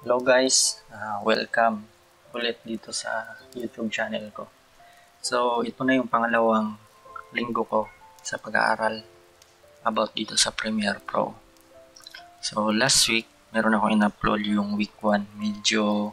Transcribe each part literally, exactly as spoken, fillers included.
Hello guys, uh, welcome ulit dito sa YouTube channel ko. So ito na yung pangalawang linggo ko sa pag-aaral about dito sa Premiere Pro. So last week, meron ako in-upload yung week one. Medyo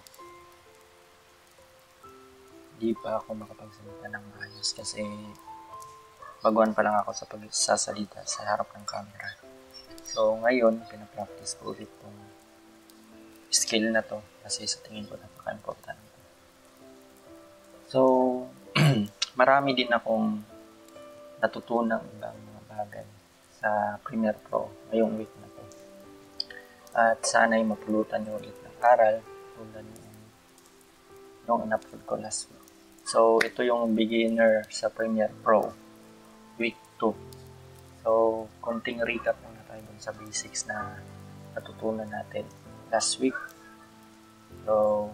di pa ako makapagsalita ng maayos kasi baguhan pa lang ako sa pagsasalita sa harap ng camera. So ngayon, pinapractice ko ulit tong skill na to kasi sa tingin ko napaka-importante. So, marami din akong natutunang ibang mga bagay sa Premiere Pro ngayong week na to. At sana'y mapulutan nyo ulit ng aral tulad nung in-upload ko last week. So, ito yung beginner sa Premiere Pro week two. So, konting recap muna tayo dun sa basics na natutunan natin last week. So,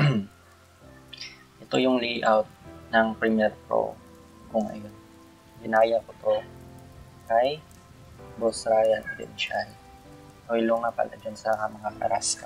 ito yung layout ng Premiere Pro kung ngayon. Ginaya ko to kay Boss Ryan Edensial. O ilong nga pala dyan sa mga karaska.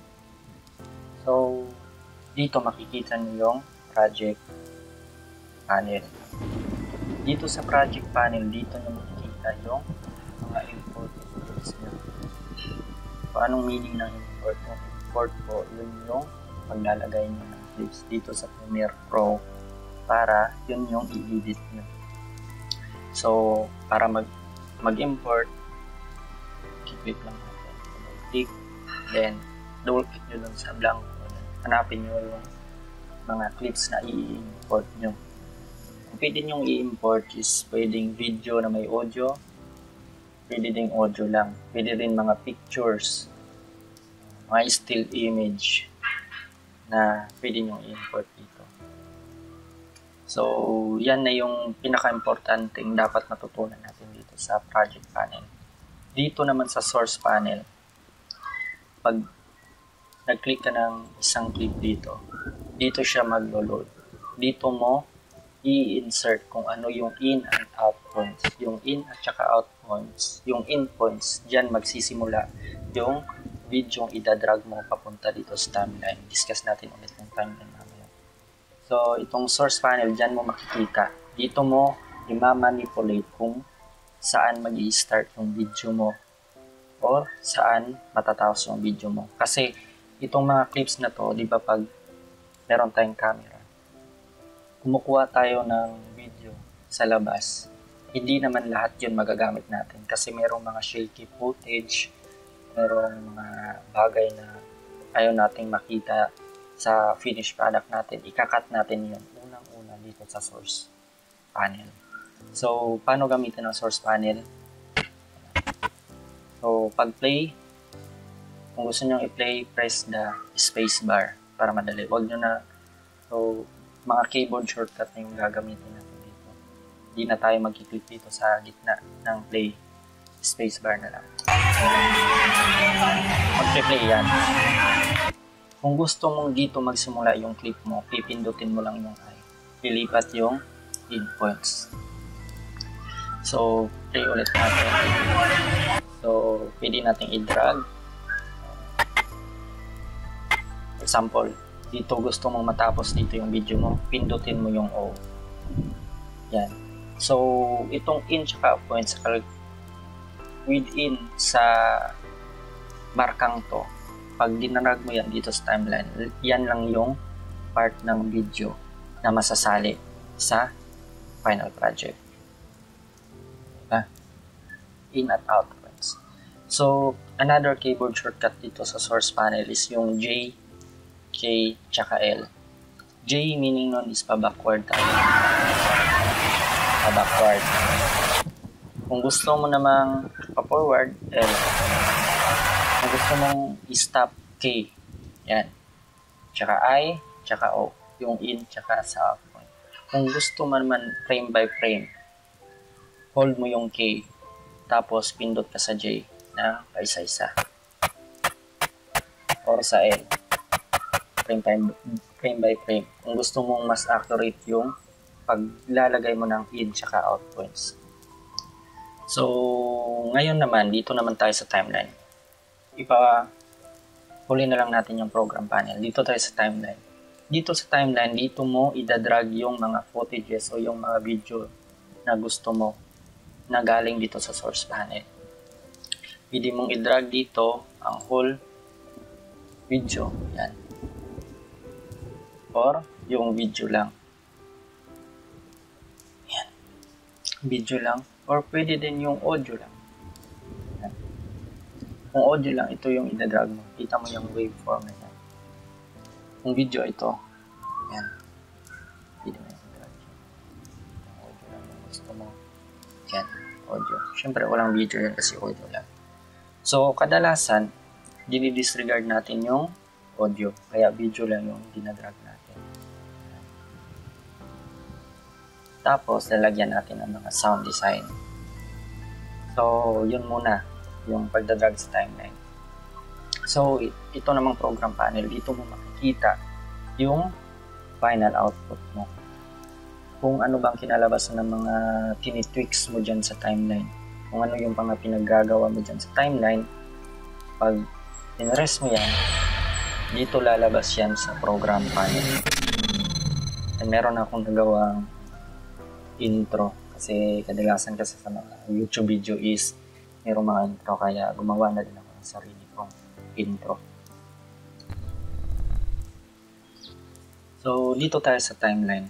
So, dito makikita nyo yung project panel. Dito sa project panel, dito nyo makikita yung mga import tools nyo. So, anong meaning ng import mo? Import po, yun yung paglalagay nyo ng clips dito sa Premiere Pro para yun yung i-edit nyo. So, para mag mag-import, click lang natin. Click, then double click nyo dun sa blank. Hanapin nyo yung mga clips na i-import nyo. Kung pwede nyo i-import is pwedeng video na may audio, pwede ding audio lang. Pwede rin mga pictures, mga still image na pwede nyo i-import dito. So, yan na yung pinaka-importanting dapat matutunan natin dito sa project panel. Dito naman sa source panel, pag nag-click ka ng isang clip dito, dito siya mag-load. Dito mo i-insert kung ano yung in and out points. Yung in at saka out points, yung in points, dyan magsisimula yung video yung idadrag mo papunta dito sa timeline. Discuss natin ulit yung timeline namin. So, itong source panel, dyan mo makikita. Dito mo i-manipulate kung saan mag-i-start yung video mo or saan matatapos yung video mo. Kasi itong mga clips na to, di ba pag meron tayong camera, kumukuha tayo ng video sa labas, hindi naman lahat yun magagamit natin kasi merong mga shaky footage, merong mga bagay na ayaw nating makita sa finished product natin. Ikakat natin yun unang-una dito sa source panel. So, paano gamitin ang source panel? So, pag play, kung gusto nyo i-play, press the space bar para madali. Huwag nyo na, so, mga keyboard shortcut na yung gagamitin natin dito. Hindi na tayo mag-click dito sa gitna ng play. Space bar na lang. Mag-play yan. Kung gusto mong dito magsimula yung clip mo, pipindutin mo lang yung I. Pilipat yung in points. So, play ulit natin. So, pwede natin i-drag. Example, dito gusto mong matapos dito yung video mo, pindutin mo yung O. Yan. So, itong in tsaka points within sa markang to, pag dinarag mo yan dito sa timeline, yan lang yung part ng video na masasali sa final project. Diba? In at out points. So, another keyboard shortcut dito sa source panel is yung J, K, tsaka L. J meaning nun is pa-backward tayo. Pa-backward. Kung gusto mo namang pa-forward, L. Kung gusto mong i-stop, K. Yan. Tsaka I, tsaka O. Yung in, tsaka sa out point. Kung gusto mo naman frame by frame, hold mo yung K. Tapos, pindot ka sa J na paisa-isa. Or sa L. Frame, time, frame by frame. Kung gusto mong mas accurate yung paglalagay mo ng in, tsaka out points. So, ngayon naman, dito naman tayo sa timeline. Ipa, huli na lang natin yung program panel. Dito tayo sa timeline. Dito sa timeline, dito mo idadrag yung mga footages o yung mga video na gusto mo na galing dito sa source panel. Pwede mong i-drag dito ang whole video. Yan. Or yung video lang. Yan. Video lang. Or pwede din yung audio lang. Yan. Kung audio lang, ito yung idadrag mo. Kita mo yung waveform na yan. Kung video, ito. Yan. Pwede mo yung idadrag. Yung audio lang yung gusto mo. Yan. Audio. Siyempre, walang video yan kasi audio lang. So, kadalasan, dinidisregard natin yung audio. Kaya video lang yung dinadrag natin. Tapos, lalagyan natin ng mga sound design. So, yun muna, yung pagdadrag sa timeline. So, ito namang program panel, dito mo makikita yung final output mo. Kung ano bang kinalabasan ng mga tinitweaks mo dyan sa timeline. Kung ano yung mga pinaggagawa mo dyan sa timeline, pag pinrest mo yan, dito lalabas yan sa program panel. And meron akong nagawang intro kasi kadalasan kasi sa mga YouTube video is merong mga intro kaya gumawa na din ako ng sarili kong intro. So, dito tayo sa timeline.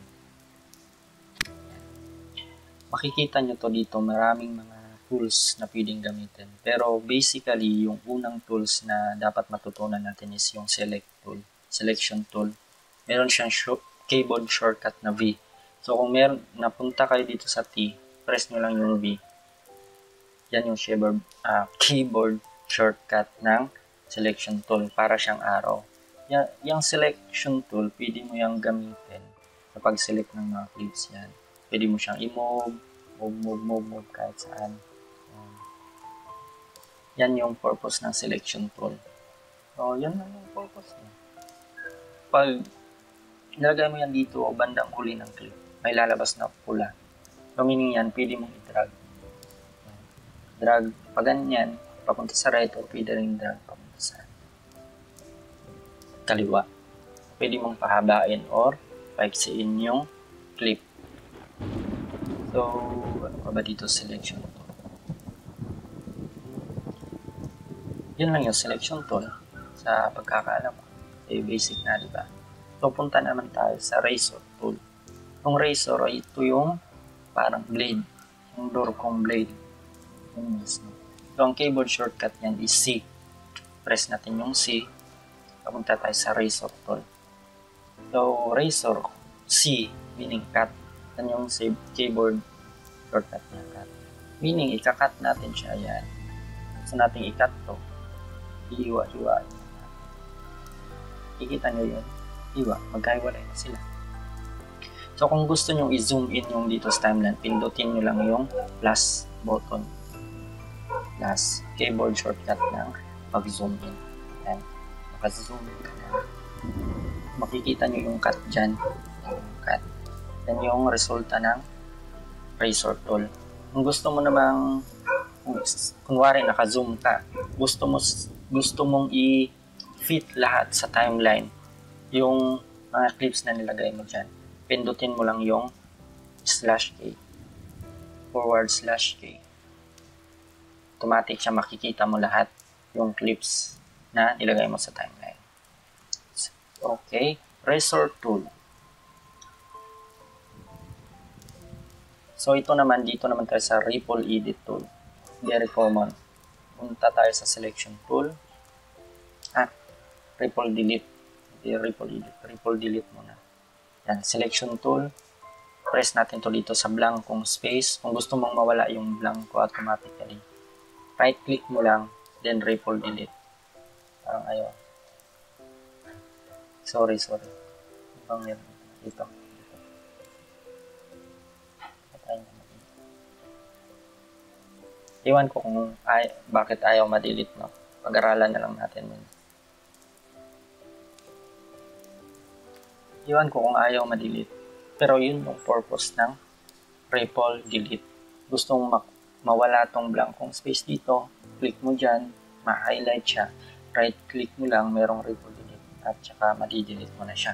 Makikita nyo to dito, maraming mga tools na pwedeng gamitin. Pero basically, yung unang tools na dapat matutunan natin is yung select tool, selection tool. Meron siyang sh- keyboard shortcut na V. So, kung meron, napunta kayo dito sa T, press nyo lang yung V. Yan yung keyboard, uh, keyboard shortcut ng selection tool para siyang arrow. Yan, yung selection tool, pwede mo yung gamitin sa pag-select ng mga clips yan. Pwede mo siyang i-move, move, move, move, move kahit saan. Um, yan yung purpose ng selection tool. So, yan lang yung purpose niya. Pag nilagay mo yan dito o bandang huli ng clip, may lalabas na pula. So, meaning yan, pwede mong i-drag. Drag, pag ganyan, papunta sa right o pwede rin drag papunta sa kaliwa. Pwede mong pahabain or paiksiin yung clip. So, ano pa ba dito selection tool? Yun lang yung selection tool sa pagkakaalam ko. Eh, basic na, di ba? So, punta naman tayo sa razor tool. Yung razor, ito yung parang blade. Yung door kong blade. Yung mismo. So, ang keyboard shortcut niyan is C. Press natin yung C. Papunta tayo sa razor tool. So, razor, C, meaning cut. Yan yung keyboard shortcut niya, cut. Meaning, ika-cut natin siya, yan. Gusto natin i-cut to. Iiwa-iwa. Kikita nyo yun. Iwa, magkahiwalay na sila. So, kung gusto nyo i-zoom in yung dito sa timeline, pindutin nyo lang yung plus button. Plus keyboard shortcut ng pag-zoom in. Yan. Maka-zoom in ka na. Makikita nyo yung cut dyan. Yung cut. Yan yung resulta ng razor tool. Kung gusto mo namang, kunwari naka-zoom ka, gusto mo gusto mong i-fit lahat sa timeline yung mga clips na nilagay mo dyan. Pindutin mo lang yung slash K. Forward slash K. Automatic siya, makikita mo lahat yung clips na nilagay mo sa timeline. Okay. Razor tool. So, ito naman, dito naman tayo sa Ripple Edit tool. Very common. Punta tayo sa selection tool. Ah, Ripple Delete. Hindi, Ripple Edit. Ripple Delete muna. Yan, selection tool. Press natin to dito sa blankong space. Kung gusto mong mawala yung blanko automatically, right click mo lang, then Ripple Delete. Parang ayaw. Sorry, sorry. Ibang meron. Dito. Iwan ko kung ay, bakit ayaw ma-delete, no? Pag-aralan na lang natin yun. Iwan ko kung ayaw ma-delete. Pero yun yung purpose ng Ripple Delete. Gustong ma- mawala tong blankong space dito, click mo dyan, ma-highlight siya, right click mo lang, merong ripple delete at saka madi-delete mo na siya.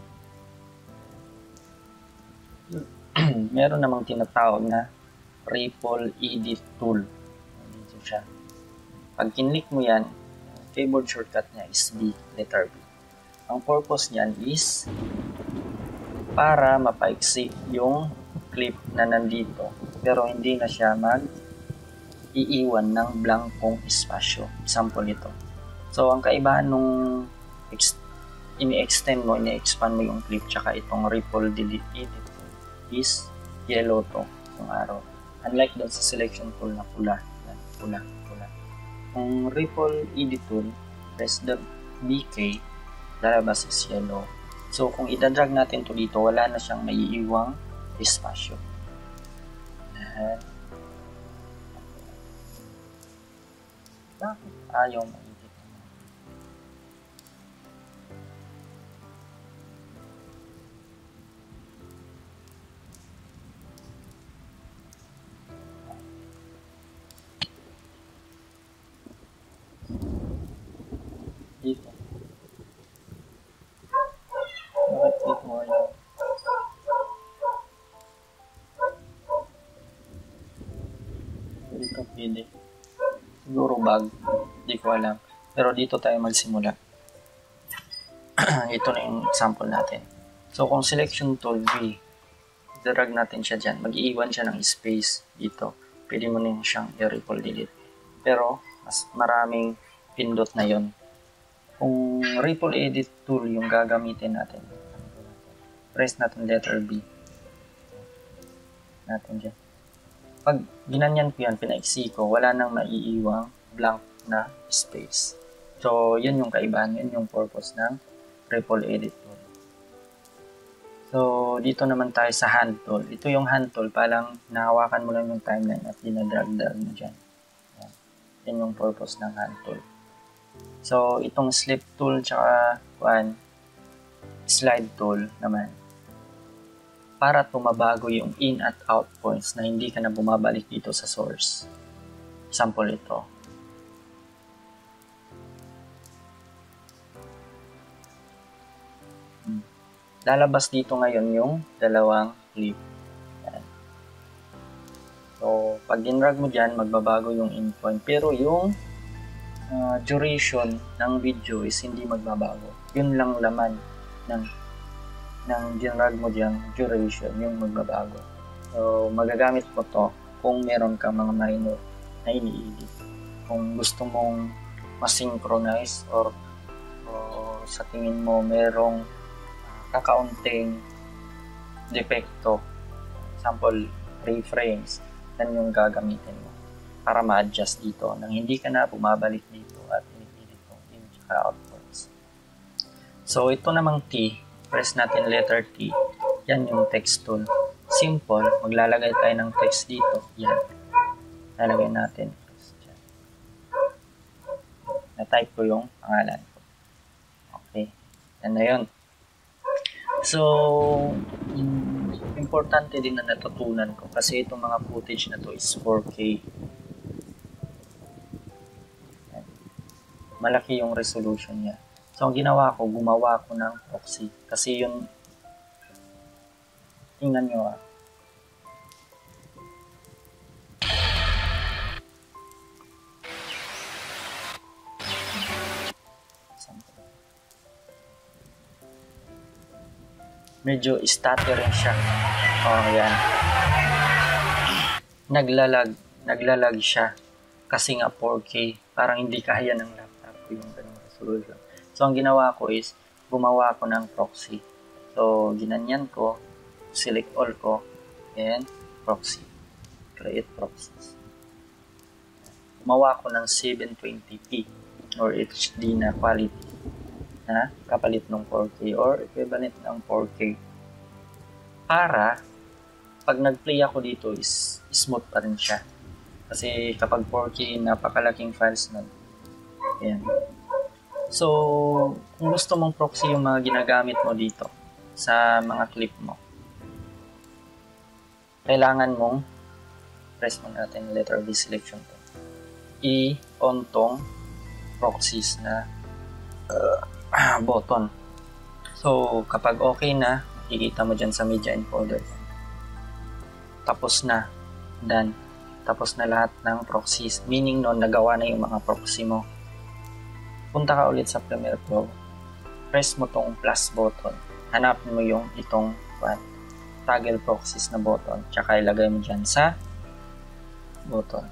Meron namang tinatawag na ripple edit tool. Dito siya. Pag kinlik mo yan, keyboard shortcut niya is B, letter B. Ang purpose niyan is para mapaiksi yung clip na nandito pero hindi na siya mag-iiwan ng blankong espasyo. Example ito. So, ang kaibahan nung ini-extend mo, ini-expand mo yung clip tsaka itong ripple delete edit is yellow to, yung arrow. Unlike doon sa selection tool na pula. Yan, pula, pula. Kung ripple edit tool, press the B K, lalabas is yellow. So, kung idadrag natin to dito, wala na siyang maiiwang espasyo. Yan. Bakit ayaw mo? Dito. Bakit dito ayaw? Dito pwede. Siguro bug. Hindi ko alam. Pero dito tayo magsimula. Ito na yung example natin. So, kung selection tool V, drag natin siya dyan. Mag-iiwan siya ng space dito. Pwede mo na siyang i-ripple delete. Pero, mas maraming pindot na yon. Kung ripple edit tool yung gagamitin natin, press natin letter B. Natin dyan. Pag ginanyan ko yan, pinaiksi ko, wala nang maiiwang blank na space. So, yun yung kaibahan, yun yung purpose ng ripple edit tool. So, dito naman tayo sa hand tool. Ito yung hand tool, parang nahawakan mo lang yung timeline at dinadrag-drag mo dyan. Yan. Yan yung purpose ng hand tool. So, itong slip tool tsaka one, slide tool naman. Para tumabago yung in at out points na hindi ka na bumabalik dito sa source. Example ito. Lalabas dito ngayon yung dalawang clip. Yan. So, pag dinrag mo dyan, magbabago yung in point. Pero yung uh, duration ng video is hindi magbabago. Yun lang laman ng ng dinrag mo dyan, duration, yung magbabago. So, magagamit mo to kung meron kang mga minor na ini-edit. Kung gusto mong ma-synchronize or, or sa tingin mo merong kakaunting depekto, example, three frames, yan yung gagamitin mo para ma-adjust dito nang hindi ka na bumabalik dito at ini-edit mo in tsaka outputs. So, ito namang T, press natin letter T, yan yung text tool. Simple, maglalagay tayo ng text dito, yan. Lalagay natin text dyan. Na-type ko yung pangalan ko. Okay, yan na yun. So, importante din na natutunan ko kasi itong mga footage na to is four K. Malaki yung resolution niya. So, ang ginawa ko, gumawa ko ng proxy. Kasi yun, tingnan nyo ah. Medyo stuttering siya. Oh, yan. Naglalag, naglalag siya. Kasi nga four K. Parang hindi kaya ng laptop ko yung ganung resolution. So, ang ginawa ko is, gumawa ko ng proxy. So, ginanyan ko, select all ko, and proxy. Create proxies. Gumawa ko ng seven twenty p or H D na quality na kapalit ng four K or equivalent ng four K. Para, pag nag-play ako dito is smooth pa rin siya. Kasi kapag four K, napakalaking files nun. Ayan. So, kung gusto mong proxy yung mga ginagamit mo dito sa mga clip mo, kailangan mong press mo natin letter B selection to. I-on tong proxies na uh, button. So, kapag okay na, makikita mo dyan sa media encoder. Tapos na. Done. Tapos na lahat ng proxies. Meaning nun, nagawa na yung mga proxy mo. Punta ka ulit sa Premiere Pro. Press mo tong plus button. Hanapin mo yung itong what, toggle proxies na button. Tsaka ilagay mo dyan sa button.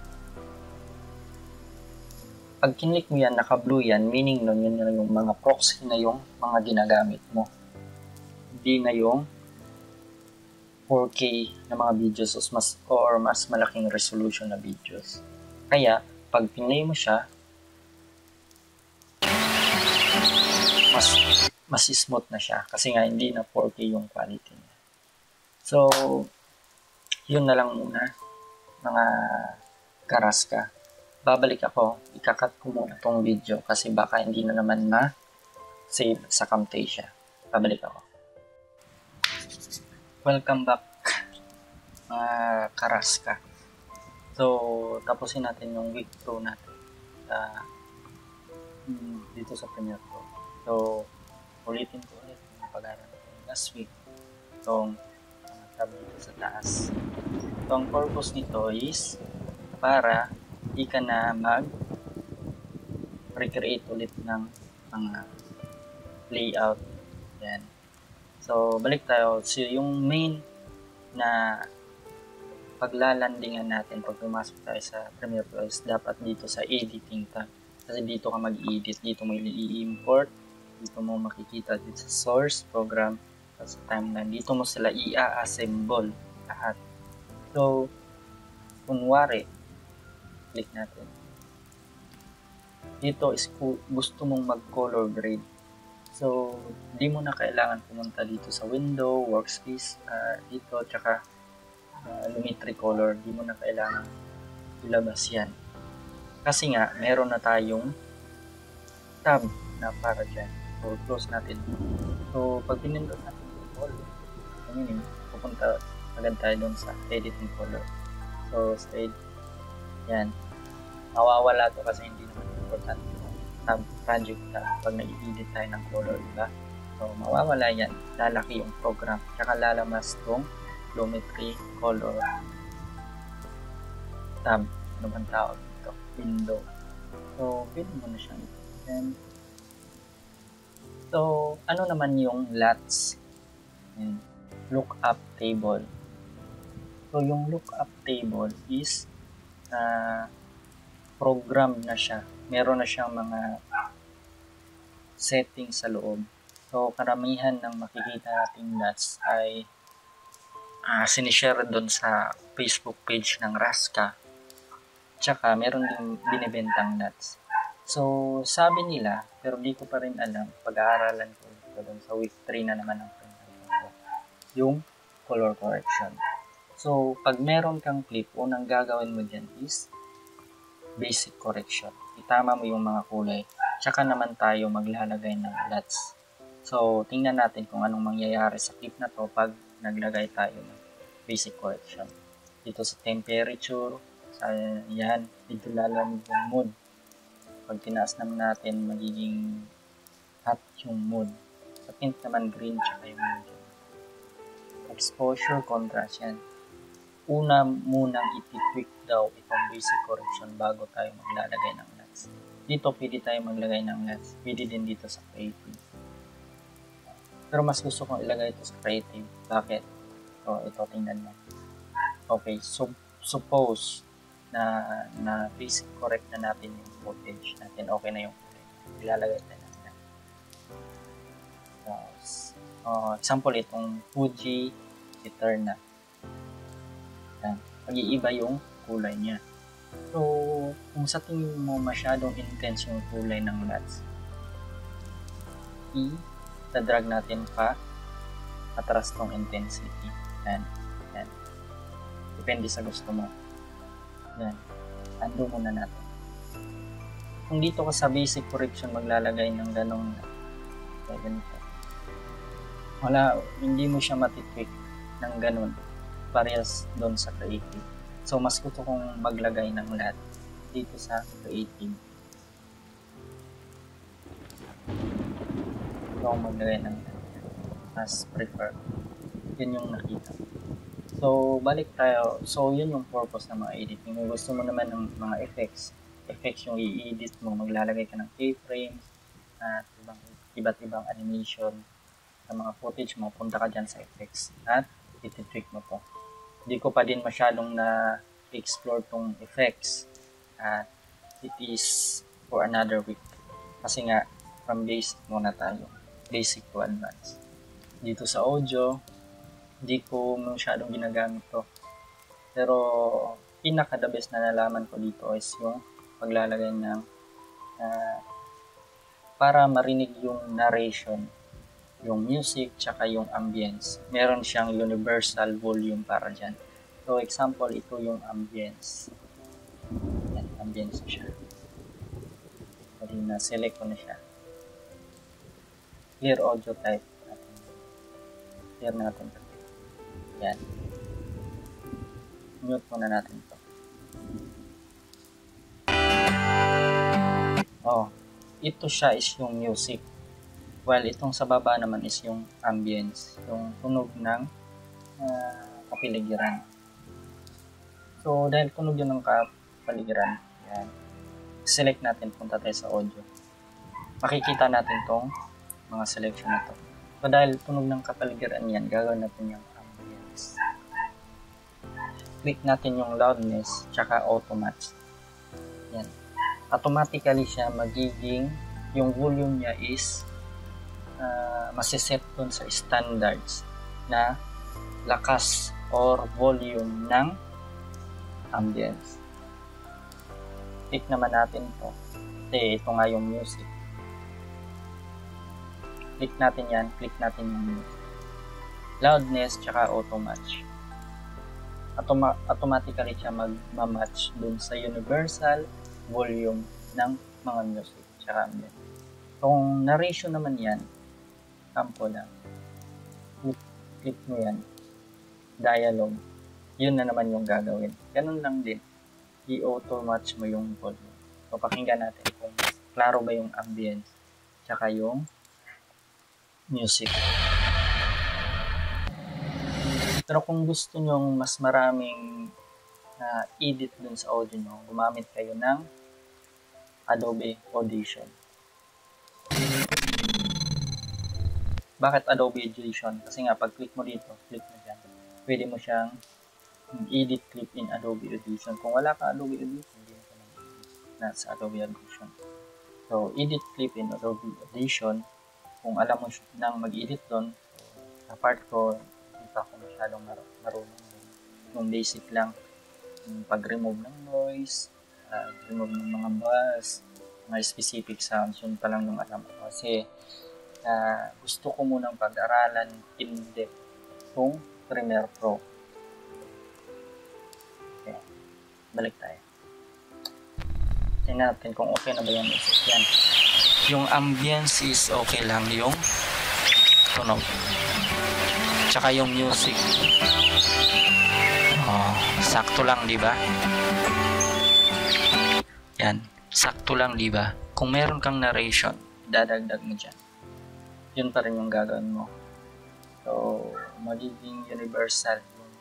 Pag kinlik mo yan, naka-blue yan, meaning nun yun na yung mga proxy na yung mga ginagamit mo. Hindi na yung four K na mga videos or mas, or mas malaking resolution na videos. Kaya, pag pinay mo siya, mas, mas smooth na siya. Kasi nga, hindi na four K yung quality niya. So, yun na lang muna, mga karaska. Babalik ako, ikakat ko muna tong video kasi baka hindi na naman ma-save sa Camtasia. Babalik ako. Welcome back, mga karaska. So, tapusin natin yung week two natin uh, dito sa Premiere Pro. So, ulitin ko ulit yung pag-aaral natin last week. Itong uh, tab dito sa taas. So, ang purpose nito is para hindi ka na mag-recreate ulit ng mga layout. Yan. So, balik tayo. So, yung main na paglalandingan natin pag pumasok tayo sa Premiere Pro is dapat dito sa editing tab. Kasi dito ka mag-edit. Dito mo i-import. Dito mo makikita dito sa source, program, at sa timeline. Dito mo sila i-assemble lahat. So, kunwari, click natin. Dito is gusto mong mag-color grade. So, di mo na kailangan pumunta dito sa window, workspace, uh, dito, tsaka uh, Lumetri color. Di mo na kailangan ilabas yan. Kasi nga, meron na tayong tab na para dyan. So, close natin. So, pag pinindot natin yung color, yun, pupunta agad tayo dun sa editing color. So, sa edit, yan. Mawawala to kasi hindi naman important yung tab, project tab pag nag-edit tayo ng color, diba? So, mawawala yan. Lalaki yung program. Tsaka lalamas tong Lumetri color tab. Ano bang tawag dito? Window. So, pwede mo na siyang then, so, ano naman yung L A T S? Yan. Lookup table. So, yung lookup table is Uh, program na siya. Meron na siyang mga settings sa loob. So, karamihan ng makikita nating L A T S ay uh, sinishare doon sa Facebook page ng Rasca. Tsaka, meron din binibentang L A T S. So, sabi nila, pero di ko pa rin alam, pag-aaralan ko ito doon sa week three na naman ng ko, yung color correction. So, pag meron kang clip, unang gagawin mo dyan is basic correction. Itama mo yung mga kulay. Tsaka naman tayo maglalagay ng L A T S. So, tingnan natin kung anong mangyayari sa clip na to pag naglagay tayo ng basic correction. Dito sa temperature, sa yan, dito lalamig yung mood. Pag tinaas naman natin, magiging hot yung mood. Sa tint naman, green, tsaka yung medium. Exposure, contrast yan. Una munang iti-tweak daw itong basic correction bago tayo maglalagay ng L A T S. Dito pwede tayo maglagay ng L A T S. Pwede din dito sa creative. Pero mas gusto kong ilagay ito sa creative. Bakit? So, ito tingnan mo. Okay, so suppose na, na basic correct na natin yung footage natin. Okay na yung footage. Ilalagay tayo ng L A T S. So, uh, example, itong Fuji Eterna. Mag-iiba yung kulay niya. So, kung sa tingin mo masyadong intense yung kulay ng L A T S, i-drag natin pa atras tong intensity. Yan. Yan. Depende sa gusto mo. Yan. Undo muna natin. Kung dito ka sa basic correction maglalagay ng ganong ganito, wala, hindi mo siya matitweak ng ganon. Parehas doon sa creative. So, mas gusto kong maglagay ng L A T S dito sa creative. So, maglagay ng as preferred. Yun yung nakita. So, balik tayo. So, yun yung purpose ng mga editing. Kung gusto mo naman ng mga effects, effects yung i-edit mo, maglalagay ka ng keyframes at ibang, iba't ibang animation sa mga footage mo, punta ka dyan sa effects at iti-tweak mo to. Hindi ko pa din masyadong na-explore tong effects at it is for another week. Kasi nga, from basic muna tayo. Basic to advanced. Dito sa audio, hindi ko masyadong ginagamit to. Pero, pinaka the best na nalaman ko dito is yung paglalagay ng uh, para marinig yung narration, yung music, tsaka yung ambience. Meron siyang universal volume para dyan. So, example, ito yung ambience. Yan, ambience siya. Pwede na, select ko na siya. Clear audio type. Clear natin ito. Yan. Mute muna natin ito. Oh, ito siya is yung music. While itong sa baba naman is yung ambience. Yung tunog ng uh, kapaligiran. So, dahil tunog yun ng kapaligiran, yan. Select natin, punta tayo sa audio. Makikita natin tong mga selection na to. So, dahil tunog ng kapaligiran yan, gagawin natin yung ambience. Click natin yung loudness, tsaka auto match. Yan. Automatically siya magiging, yung volume niya is uh, masiset dun sa standards na lakas or volume ng ambience. Click naman natin to. Kasi ito nga yung music. Click natin yan. Click natin yung music. Loudness, tsaka auto match. Automa automatically siya mag-match dun sa universal volume ng mga music, tsaka ambience. Kung narration naman yan, sample lang. Click, click mo yan. Dialogue. Yun na naman yung gagawin. Ganun lang din. I-auto match mo yung volume. So, pakinggan natin kung klaro ba yung ambience tsaka yung music. Pero kung gusto nyo mas maraming uh, edit dun sa audio nyo, gumamit kayo ng Adobe Audition. Bakit Adobe Audition? Kasi nga, pag click mo dito, click mo dyan, pwede mo siyang edit clip in Adobe Audition. Kung wala ka Adobe Audition, hindi mo mag-edit na sa Adobe Audition. So, edit clip in Adobe Audition, kung alam mo nang mag-edit doon, sa part ko, hindi pa ako masyadong marunong. Yung basic lang, yung pag-remove ng noise, uh, remove ng mga buzz, mga specific sounds, yun pa lang yung alam ko. Kasi, uh, gusto ko munang pag-aralan in-depth itong Premiere Pro. Okay, balik tayo. Tingnan natin kung okay na ba yung music yan. Yung ambience is okay lang, yung tunog. Tsaka yung music. Oh, sakto lang, di ba? Yan, sakto lang, di ba? Kung meron kang narration, dadagdag mo dyan. Yun pa rin yung gagawin mo. So, magiging universal yung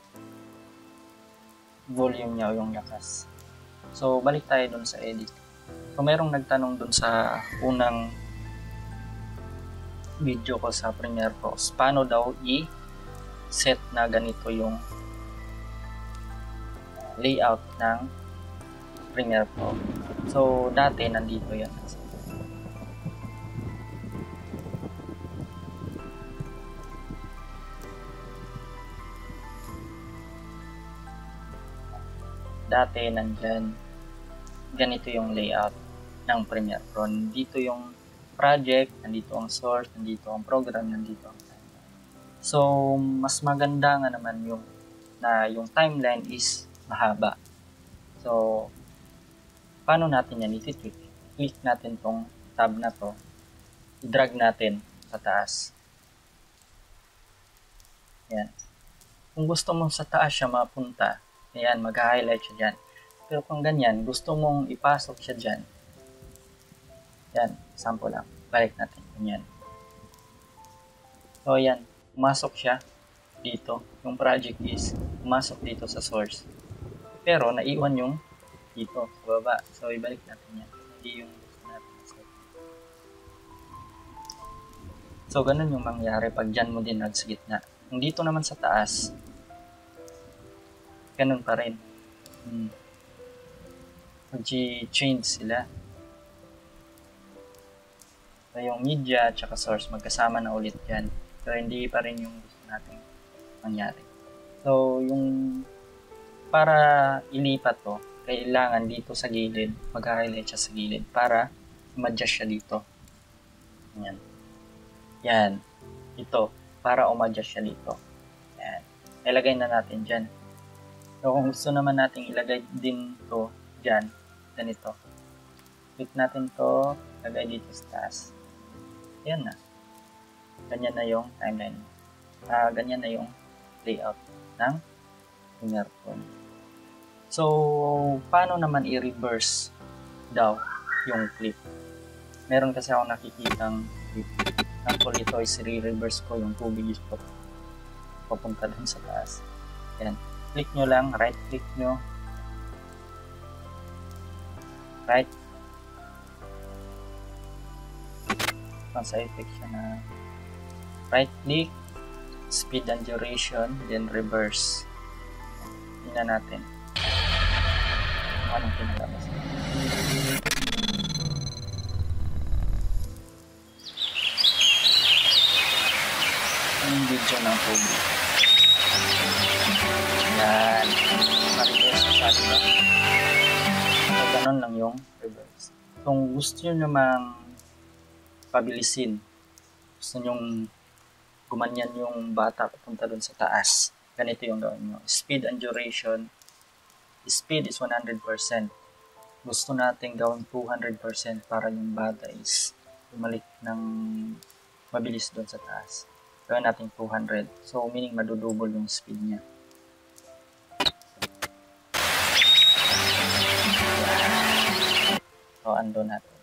volume niya o yung lakas. So, balik tayo dun sa edit. So, merong nagtanong dun sa unang video ko sa Premiere Pro, paano daw i-set na ganito yung layout ng Premiere Pro. So, dati nandito yan. Dati nandyan, ganito yung layout ng Premiere Pro. Nandito yung project, nandito ang source, nandito ang program, nandito ang timeline. So, mas maganda nga naman yung na yung timeline is mahaba. So, paano natin yan i-tweak? Click natin tong tab na to, i-drag natin sa taas. Yan. Kung gusto mo sa taas siya mapunta, ayan, mag-highlight siya dyan. Pero kung ganyan, gusto mong ipasok siya dyan, yan, sample lang. Balik natin. Ganyan. So, ayan. Pumasok siya dito. Yung project is pumasok dito sa source. Pero, naiwan yung dito sa baba. So, ibalik natin yan. Hindi yung gusto natin. So, ganun yung mangyari pag dyan mo din sa gitna. Kung dito naman sa taas, ganun pa rin. Hmm. Mag-change sila. So, yung media at saka source, magkasama na ulit yan. So, hindi pa rin yung gusto natin mangyari. So, yung para ilipat to, kailangan dito sa gilid, mag-highlight siya sa gilid para ma-adjust siya dito. Yan. Yan. Ito, para umadjust siya dito. Yan. Ilagay na natin dyan. So, kung gusto naman natin ilagay din to dyan, ganito. Click natin to, lagay dito sa taas. Yan na. Ganyan na yung timeline. Uh, ganyan na yung layout ng fingerprint. So, paano naman i-reverse daw yung clip? Meron kasi ako nakikitang clip. Example, ito is i-reverse ko yung tubig ito. Papunta dun sa taas. Yan. Click nyo lang, right click nyo. Right. Nasa effect siya na right click, speed and duration, then reverse. Tingnan natin. Anong pinalabas? Yung video ng tubig. Yan. Ma-reverse siya, diba? So, ganun lang yung reverse. Kung gusto nyo namang pabilisin, gusto nyo gumanyan yung bata papunta dun sa taas, ganito yung gawin nyo. Speed and duration. Speed is one hundred percent. Gusto natin gawin two hundred percent para yung bata is bumalik ng mabilis dun sa taas. Gawin natin two hundred. So, meaning madudouble yung speed niya. So, ando natin.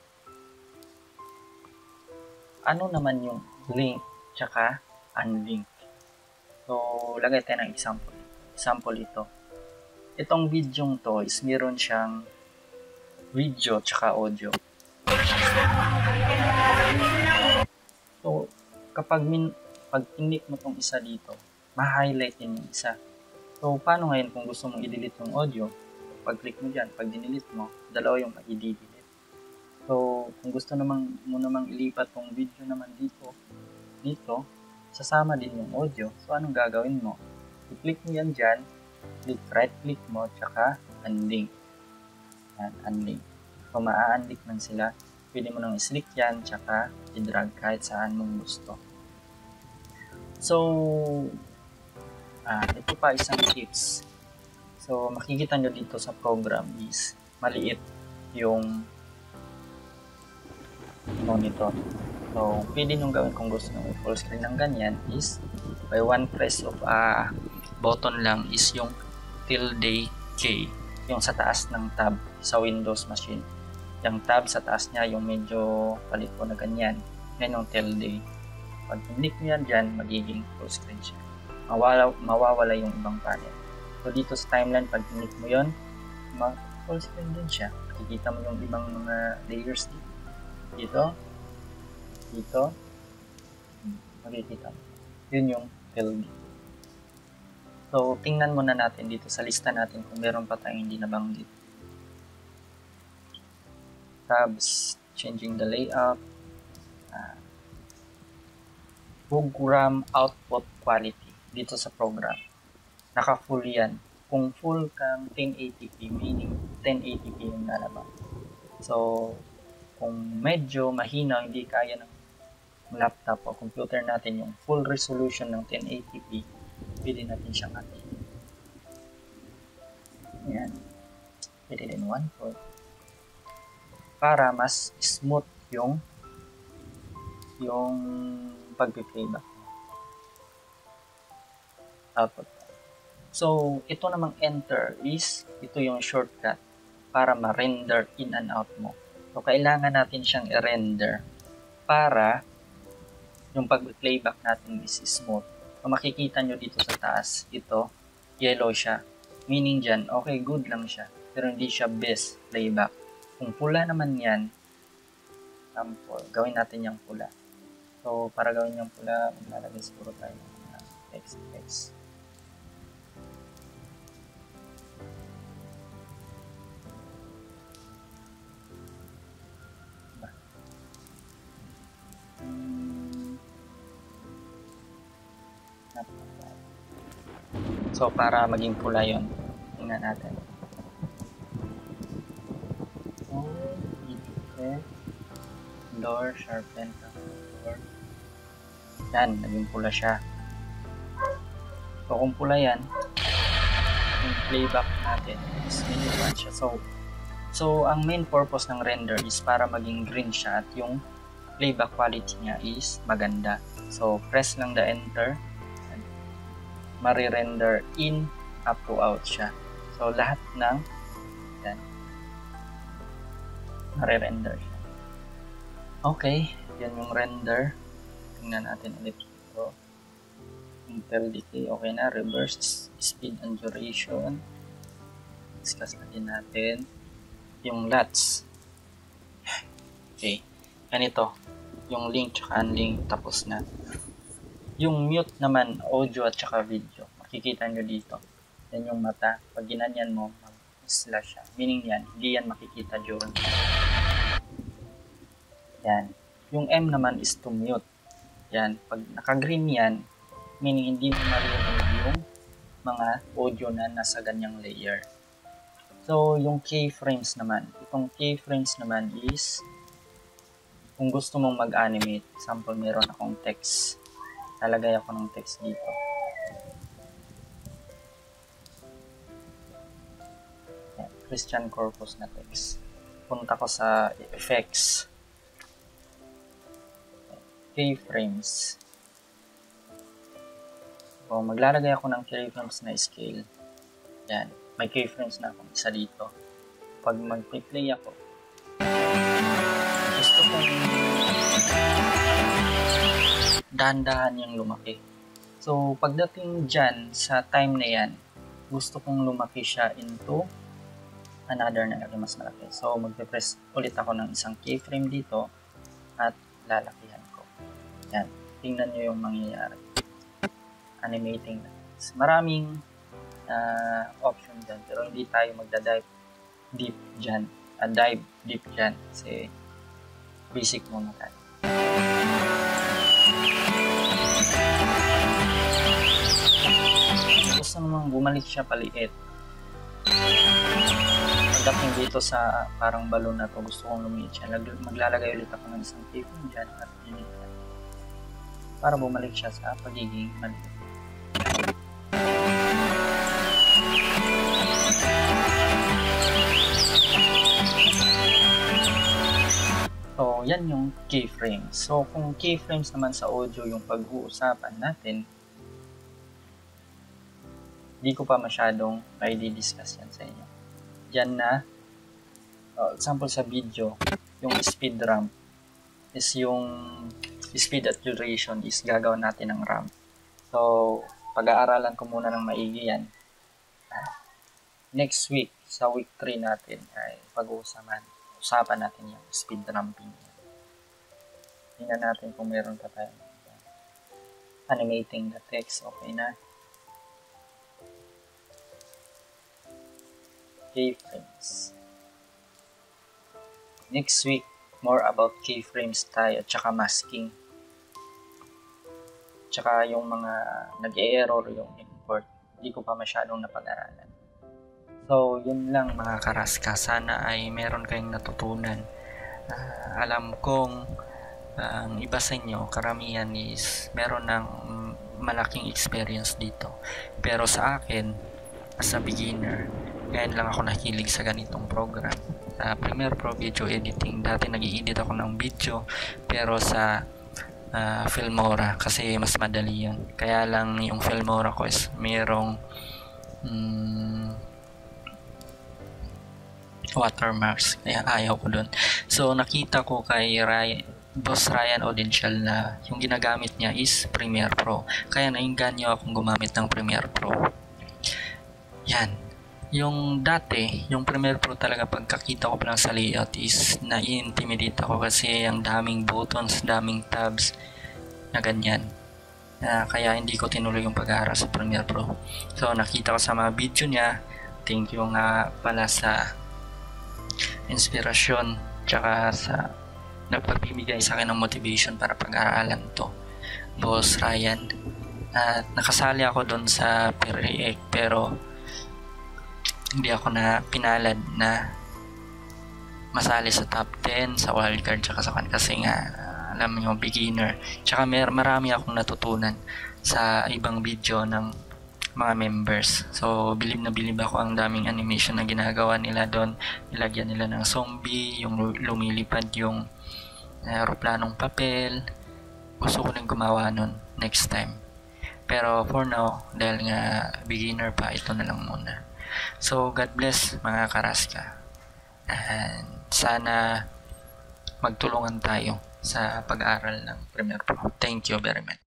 Ano naman yung link tsaka unlink? So, lagay tayo ng example. Example ito. Itong video to is meron siyang video tsaka audio. So, kapag min pag click mo tong isa dito, ma-highlight din yung isa. So, paano ngayon kung gusto mong i-delete yung audio? Pag-click mo dyan, pag dinelete mo, dalawa yung i-delete. So, kung gusto namang, mo namang ilipat tong video naman dito, dito, sasama din yung audio. So, anong gagawin mo? I-click mo yan dyan, click, right-click mo, tsaka unlink. Yan, unlink. So, maa-unlink man sila. Pwede mo nang i-select yan, tsaka i-drag kahit saan mong gusto. So, ah, ito pa isang tips. So, makikita nyo dito sa program is maliit yung monitor. So, pwede nyo gawin kung gusto nyo full screen ng ganyan is by one press of a button lang is yung tilde K, yung sa taas ng tab sa Windows machine. Yung tab sa taas niya, yung medyo paliko na ganyan, yan yung tilde. Pag click nyo yan dyan, magiging full screen siya. Mawala, mawawala yung ibang panel. So, dito sa timeline, pag click mo yun, full screen din siya. Makikita mo yung ibang mga layers dito. Dito, dito, makikita mo. Yun yung tilde. So, tingnan muna natin dito sa lista natin kung meron pa tayong hindi nabanggit. Tabs, changing the layout, uh, program output quality dito sa program. Naka-full yan. Kung full kang ten eighty p, meaning ten eighty p yung lalabas. So, kung medyo mahina, hindi kaya ng laptop o computer natin yung full resolution ng ten eighty p, pwede natin siyang atin. Ayan. Pwede din one fourth. Para mas smooth yung yung pag-playback. Output. So, ito namang enter is, ito yung shortcut para ma-render in and out mo. So, kailangan natin siyang i-render para yung pag-playback natin is smooth. So makikita nyo dito sa taas, ito, yellow siya. Meaning dyan, okay, good lang siya. Pero hindi siya best playback. Kung pula naman yan, sample, gawin natin yung pula. So para gawin yung pula, maglalagay siguro tayo ng mga text text. So, para maging pula yun, tingnan natin. Oh, okay. Door, sharpen, door. Yan, naging pula siya. So, kung pula yan, yung playback natin is minimal siya. So, so, ang main purpose ng render is para maging green siya at yung playback quality niya is maganda. So, press lang the enter. Mari-render in up to out siya. So, lahat ng yan, mari-render siya. Okay, yan yung render. Tingnan natin ulit ito. Intel decay, okay na. Reverse speed and duration. Discuss na din natin. Yung L U Ts. Okay, ganito. Yung link tsaka unlink tapos na. Yung mute naman, audio at saka video. Makikita nyo dito. Yan yung mata. Pag ginanyan mo, mag-slash siya. Meaning yan, hindi yan makikita during. Yan. Yung M naman is to mute. Yan. Pag naka-green yan, meaning hindi mo marinig yung mga audio na nasa ganyang layer. So, yung keyframes naman. Itong keyframes naman is kung gusto mong mag-animate. Example, meron akong text. Lalagay ako ng text dito. Yan, Christian Corpus na text. Punta ko sa effects. Keyframes. So, maglalagay ako ng keyframes na scale. Yan. May keyframes na akong isa dito. Pag mag-play ako, gusto kong dahan-dahan yung lumaki. So, pagdating dyan sa time na yan, gusto kong lumaki siya into another na lagi mas malaki. So, magpe-press ulit ako ng isang keyframe dito at lalakihan ko. Yan. Tingnan nyo yung mangyayari. Animating na. Maraming uh, option dyan, pero hindi tayo magda-dive deep dyan. Uh, dive deep dyan kasi basic muna tayo. Gusto naman bumalik siya paliit. Pagdating dito sa parang balon na to, gusto kong lumiit siya. Maglalagay ulit ako ng isang keyframe dyan at init yan. Para bumalik siya sa pagiging maliit. So, yan yung keyframes. So, kung keyframes naman sa audio yung pag-uusapan natin, di ko pa masyadong may di-discuss yan sa inyo. Diyan na, uh, example sa video, yung speed ramp is yung speed at duration is gagawin natin ng ramp. So, pag-aaralan ko muna ng maigi yan. Uh, next week, sa week three natin, ay pag-uusapan usapan natin yung speed ramping. Tingnan natin kung meron pa tayo. Animating the text, okay na. Keyframes. Next week, more about keyframes tayo, tsaka masking. Tsaka yung mga nag-e-error yung import. Hindi ko pa masyadong napag-aralan. So, yun lang mga karaska. Sana ay meron kayong natutunan. Uh, alam kong ang uh, iba sa inyo, karamihan is meron ng malaking experience dito. Pero sa akin, as a beginner, ngayon lang ako nakilig sa ganitong program. Uh, Premiere Pro Video Editing. Dati nag-i-edit ako ng video, pero sa uh, Filmora kasi mas madali yun. Kaya lang yung Filmora ko is merong um, watermarks, kaya ayaw ko dun. So nakita ko kay Ryan, Boss Ryan Audiential na yung ginagamit niya is Premiere Pro. Kaya nainganyo akong gumamit ng Premiere Pro. Yan. Yung dati, yung Premiere Pro talaga pagkakita ko pa lang sa layout is na-intimidate ako kasi ang daming buttons, daming tabs na ganyan. Uh, kaya hindi ko tinuloy yung pag-aaral sa Premiere Pro. So nakita ko sa mga video niya. Thank you nga pala sa inspirasyon tsaka sa nagpagbibigay sa akin ng motivation para pag-aaralan to, Boss Ryan. At nakasali ako doon sa Pre-React pero hindi ako na pinalad na masali sa top ten sa wildcard tsaka sa kan kasi nga alam mo yung beginner. Tsaka mer marami akong natutunan sa ibang video ng mga members. So bilib na bilib ako ang daming animation na ginagawa nila doon. Nilagyan nila ng zombie, yung lumilipad yung aeroplanong papel. Gusto ko nang gumawa nun next time. Pero for now, dahil nga beginner pa, ito na lang muna. So God bless mga karaska. And sana magtulungan tayo sa pag-aral ng Premiere Pro. Thank you very much.